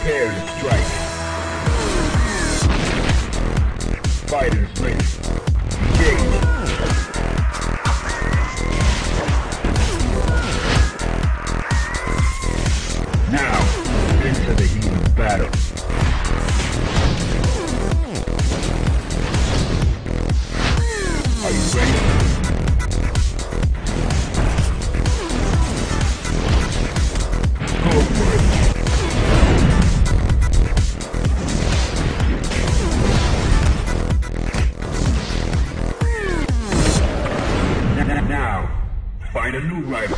Prepare to strike. Fighters ready. Engage. Now, into the heat of battle. Are you ready? Go for it. Now, find a new rival.